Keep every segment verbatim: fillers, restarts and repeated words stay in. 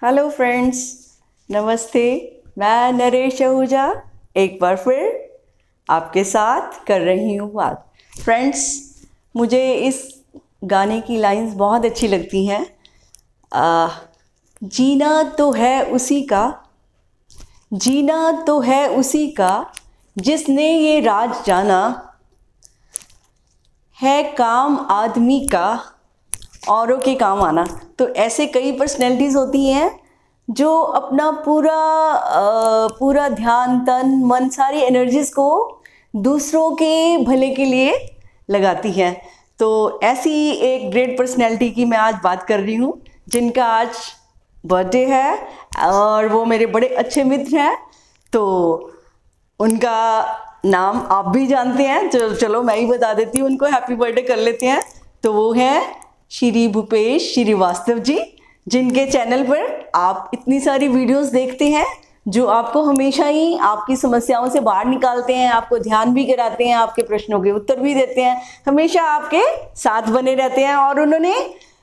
Hello friends, नमस्ते। मैं नरेश आहूजा एक बार फिर आपके साथ कर रही हूँ बात। फ्रेंड्स, मुझे इस गाने की लाइंस बहुत अच्छी लगती हैं। आ, जीना तो है उसी का, जीना तो है उसी का जिसने ये राज जाना, है काम आदमी का औरों के काम आना। तो ऐसे कई पर्सनैलिटीज़ होती हैं जो अपना पूरा पूरा ध्यान, तन, मन, सारी एनर्जीज़ को दूसरों के भले के लिए लगाती हैं। तो ऐसी एक ग्रेट पर्सनैलिटी की मैं आज बात कर रही हूँ, जिनका आज बर्थडे है और वो मेरे बड़े अच्छे मित्र हैं। तो उनका नाम आप भी जानते हैं, चलो चलो मैं ही बता देती हूँ उनको, हैप्पी बर्थडे कर लेते हैं। तो वो हैं श्री भूपेश श्रीवास्तव जी, जिनके चैनल पर आप इतनी सारी वीडियोस देखते हैं जो आपको हमेशा ही आपकी समस्याओं से बाहर निकालते हैं, आपको ध्यान भी कराते हैं, आपके प्रश्नों के उत्तर भी देते हैं, हमेशा आपके साथ बने रहते हैं। और उन्होंने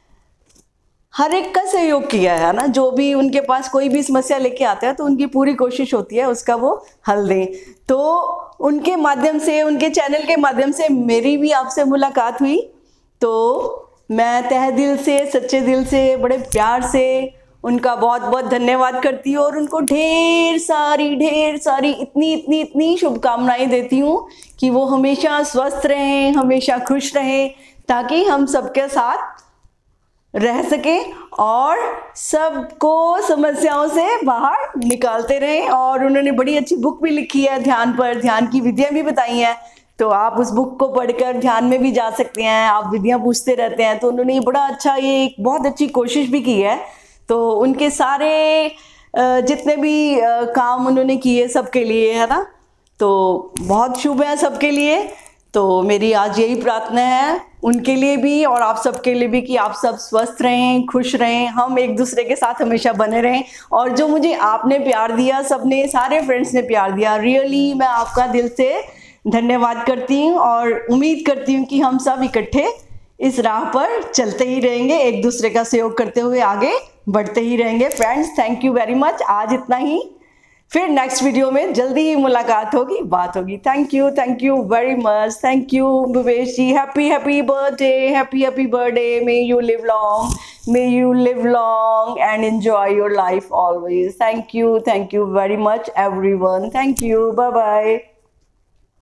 हर एक का सहयोग किया है ना, जो भी उनके पास कोई भी समस्या लेके आता है तो उनकी पूरी कोशिश होती है उसका वो हल दें। तो उनके माध्यम से, उनके चैनल के माध्यम से मेरी भी आपसे मुलाकात हुई। तो मैं तहे दिल से, सच्चे दिल से, बड़े प्यार से उनका बहुत बहुत धन्यवाद करती हूँ और उनको ढेर सारी ढेर सारी इतनी इतनी इतनी शुभकामनाएं देती हूँ कि वो हमेशा स्वस्थ रहें, हमेशा खुश रहें, ताकि हम सबके साथ रह सकें और सबको समस्याओं से बाहर निकालते रहें। और उन्होंने बड़ी अच्छी बुक भी लिखी है ध्यान पर, ध्यान की विधियाँ भी बताई हैं। तो आप उस बुक को पढ़कर ध्यान में भी जा सकते हैं, आप विधियाँ पूछते रहते हैं। तो उन्होंने ये बड़ा अच्छा, ये एक बहुत अच्छी कोशिश भी की है। तो उनके सारे जितने भी काम उन्होंने किए सबके लिए, है ना, तो बहुत शुभ है सबके लिए। तो मेरी आज यही प्रार्थना है उनके लिए भी और आप सबके लिए भी कि आप सब स्वस्थ रहें, खुश रहें, हम एक दूसरे के साथ हमेशा बने रहें। और जो मुझे आपने प्यार दिया, सबने, सारे फ्रेंड्स ने प्यार दिया, रियली मैं आपका दिल से धन्यवाद करती हूँ और उम्मीद करती हूँ कि हम सब इकट्ठे इस राह पर चलते ही रहेंगे, एक दूसरे का सहयोग करते हुए आगे बढ़ते ही रहेंगे। Friends, thank you very much. आज इतना ही, फिर नेक्स्ट वीडियो में जल्दी ही मुलाकात होगी, बात होगी। Thank you, thank you very much. Thank you Bhupesh ji. Happy happy birthday, happy happy birthday. May you live long, may you live long and enjoy your life always. Thank you, thank you very much everyone. Thank you, bye bye.